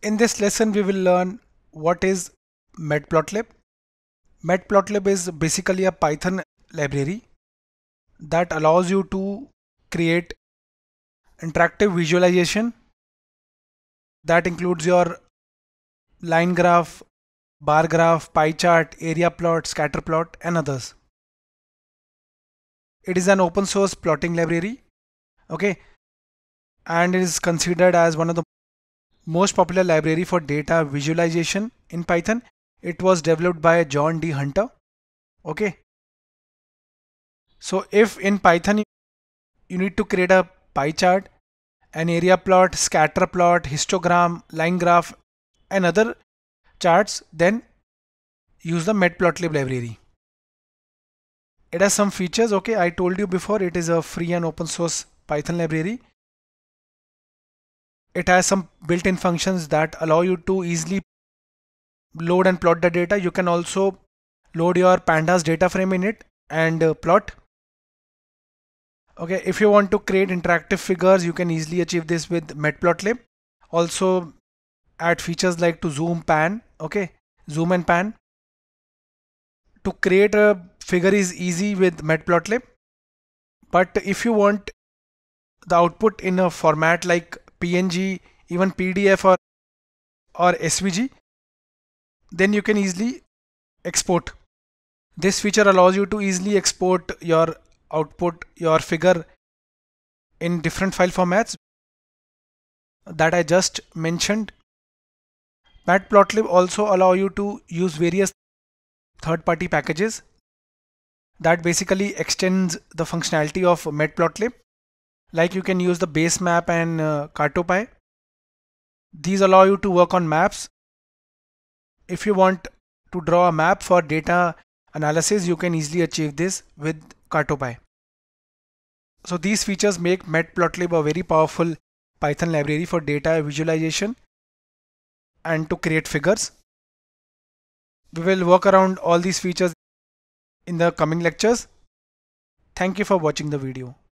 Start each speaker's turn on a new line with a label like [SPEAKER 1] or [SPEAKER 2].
[SPEAKER 1] In this lesson, we will learn what is Matplotlib. Matplotlib is basically a Python library that allows you to create interactive visualization that includes your line graph, bar graph, pie chart, area plot, scatter plot, and others. It is an open source plotting library, okay, and it is considered as one of the most popular library for data visualization in Python. It was developed by John D. Hunter. Okay. So if in Python you need to create a pie chart, an area plot, scatter plot, histogram, line graph, and other charts, then use the Matplotlib library. It has some features. Okay, I told you before it is a free and open source Python library. It has some built-in functions that allow you to easily load and plot the data. You can also load your pandas data frame in it and plot. Okay, if you want to create interactive figures, you can easily achieve this with Matplotlib. Also add features like to zoom, pan, okay, zoom and pan. To create a figure is easy with Matplotlib, but if you want the output in a format like PNG, even PDF or SVG, then you can easily export. This feature allows you to easily export your output, your figure in different file formats that I just mentioned. Matplotlib also allow you to use various third-party packages that basically extends the functionality of Matplotlib. Like you can use the base map and Cartopy. These allow you to work on maps. If you want to draw a map for data analysis, you can easily achieve this with Cartopy. So these features make Matplotlib a very powerful Python library for data visualization and to create figures. We will work around all these features in the coming lectures. Thank you for watching the video.